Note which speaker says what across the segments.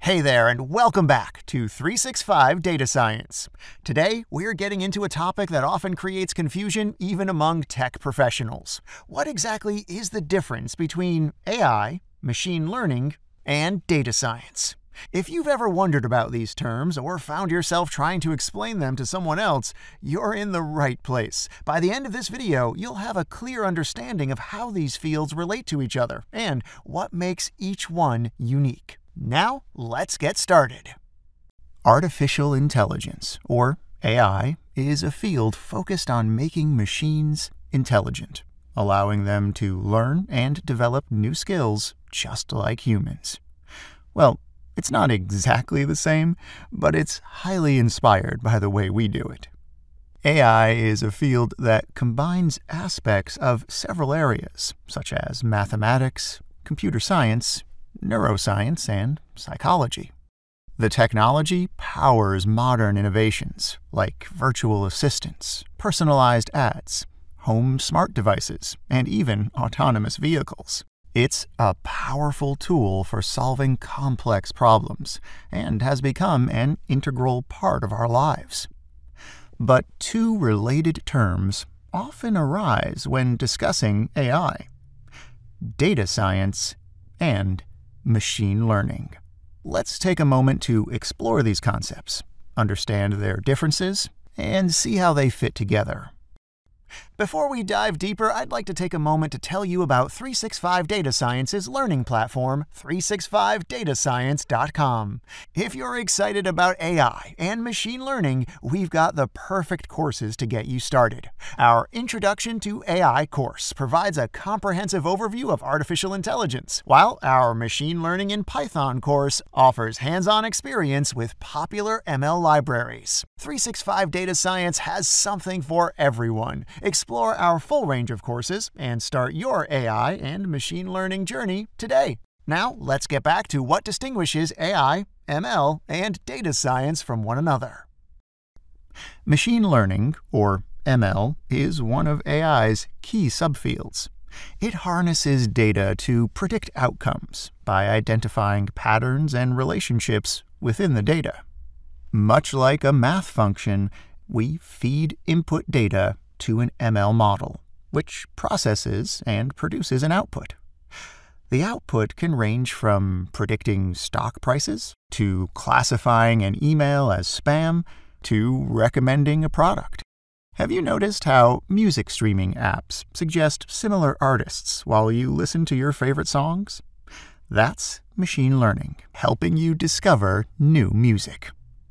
Speaker 1: Hey there, and welcome back to 365 Data Science. Today, we're getting into a topic that often creates confusion even among tech professionals. What exactly is the difference between AI, machine learning, and data science? If you've ever wondered about these terms or found yourself trying to explain them to someone else, you're in the right place. By the end of this video, you'll have a clear understanding of how these fields relate to each other and what makes each one unique. Now, let's get started. Artificial intelligence, or AI, is a field focused on making machines intelligent, allowing them to learn and develop new skills just like humans. Well, it's not exactly the same, but it's highly inspired by the way we do it. AI is a field that combines aspects of several areas, such as mathematics, computer science, neuroscience, and psychology. The technology powers modern innovations like virtual assistants, personalized ads, home smart devices, and even autonomous vehicles. It's a powerful tool for solving complex problems and has become an integral part of our lives. But two related terms often arise when discussing AI: data science and machine learning. Let's take a moment to explore these concepts, understand their differences, and see how they fit together. Before we dive deeper, I'd like to take a moment to tell you about 365 Data Science's learning platform, 365datascience.com. If you're excited about AI and machine learning, we've got the perfect courses to get you started. Our Introduction to AI course provides a comprehensive overview of artificial intelligence, while our Machine Learning in Python course offers hands-on experience with popular ML libraries. 365 Data Science has something for everyone. Explore our full range of courses and start your AI and machine learning journey today. Now, let's get back to what distinguishes AI, ML, and data science from one another. Machine learning, or ML, is one of AI's key subfields. It harnesses data to predict outcomes by identifying patterns and relationships within the data. Much like a math function, we feed input data to an ML model, which processes and produces an output. The output can range from predicting stock prices, to classifying an email as spam, to recommending a product. Have you noticed how music streaming apps suggest similar artists while you listen to your favorite songs? That's machine learning, helping you discover new music.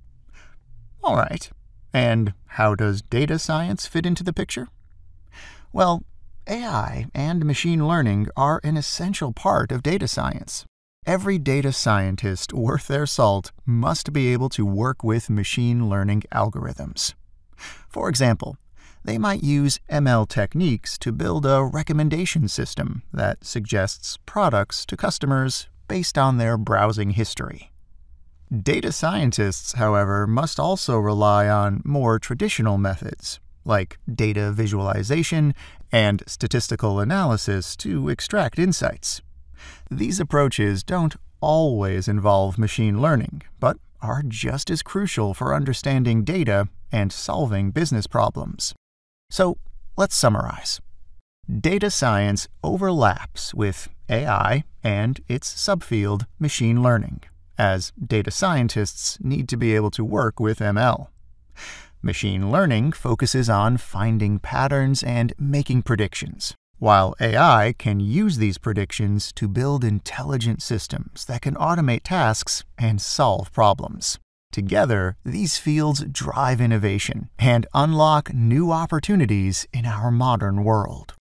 Speaker 1: All right. And how does data science fit into the picture? Well, AI and machine learning are an essential part of data science. Every data scientist worth their salt must be able to work with machine learning algorithms. For example, they might use ML techniques to build a recommendation system that suggests products to customers based on their browsing history. Data scientists, however, must also rely on more traditional methods, like data visualization and statistical analysis to extract insights. These approaches don't always involve machine learning, but are just as crucial for understanding data and solving business problems. So, let's summarize. Data science overlaps with AI and its subfield, machine learning, as data scientists need to be able to work with ML. Machine learning focuses on finding patterns and making predictions, while AI can use these predictions to build intelligent systems that can automate tasks and solve problems. Together, these fields drive innovation and unlock new opportunities in our modern world.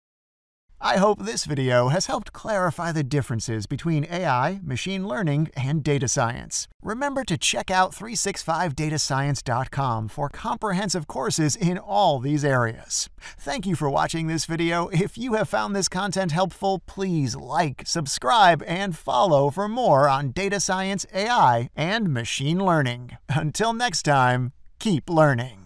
Speaker 1: I hope this video has helped clarify the differences between AI, machine learning, and data science. Remember to check out 365datascience.com for comprehensive courses in all these areas. Thank you for watching this video. If you have found this content helpful, please like, subscribe, and follow for more on data science, AI, and machine learning. Until next time, keep learning.